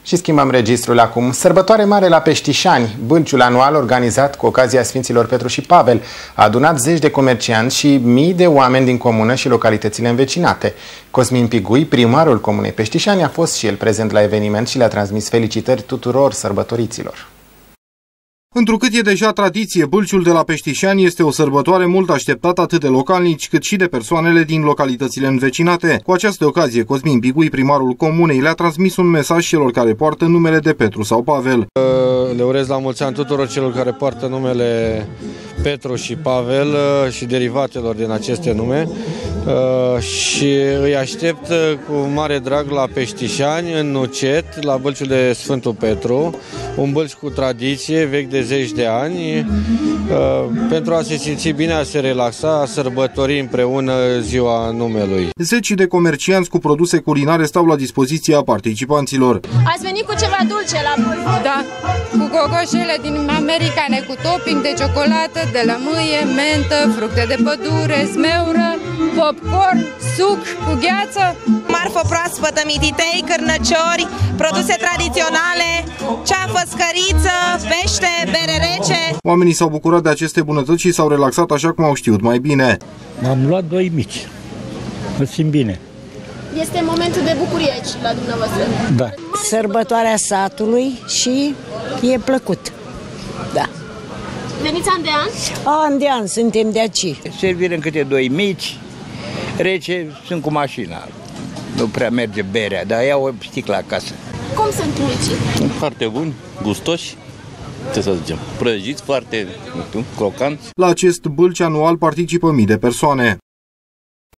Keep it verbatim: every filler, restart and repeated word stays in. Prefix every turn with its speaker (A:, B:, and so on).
A: Și schimbăm registrul acum. Sărbătoare mare la Peștișani. Bâlciul anual organizat cu ocazia Sfinților Petru și Pavel a adunat zeci de comercianți și mii de oameni din comună și localitățile învecinate. Cosmin Pigui, primarul comunei Peștișani, a fost și el prezent la eveniment și le-a transmis felicitări tuturor sărbătoriților.
B: Întrucât e deja tradiție, Bâlciul de la Peștișani este o sărbătoare mult așteptată atât de localnici cât și de persoanele din localitățile învecinate. Cu această ocazie, Cosmin Pigui, primarul comunei, le-a transmis un mesaj celor care poartă numele de Petru sau Pavel.
C: Le urez la mulți ani tuturor celor care poartă numele Petru și Pavel și derivatelor din aceste nume și îi aștept cu mare drag la Peștișani, în Nucet, la Bâlciul de Sfântul Petru, un bâlci cu tradiție, vechi de zeci de ani, pentru a se simți bine, a se relaxa, a sărbători împreună ziua numelui.
B: Zeci de comercianți cu produse culinare stau la dispoziția participanților.
D: Ați venit cu ceva dulce la bâlci?
E: Da, cu gogoșele din americane, cu topping de ciocolată, de lămâie, mentă, fructe de pădure, smeură, popcorn, suc cu gheață.
F: Marfă proaspătă, mititei, cârnăciori, produse tradiționale, ceafă, scăriță, pește, bere rece.
B: Oamenii s-au bucurat de aceste bunătăți și s-au relaxat așa cum au știut mai bine.
G: M-am luat doi mici. Mă simt bine.
D: Este momentul de bucurie aici la dumneavoastră.
G: Da.
H: Sărbătoarea satului și e plăcut. Da.
D: Veniți an de an?
H: An de an, suntem de aici.
G: Servire în câte doi mici, rece, sunt cu mașina. Nu prea merge berea, dar iau o sticlă acasă.
D: Cum sunt micii?
I: Foarte buni, gustoși, ce să zicem, prăjiți, foarte, nu știu, crocanți.
B: La acest bâlci anual participă mii de persoane.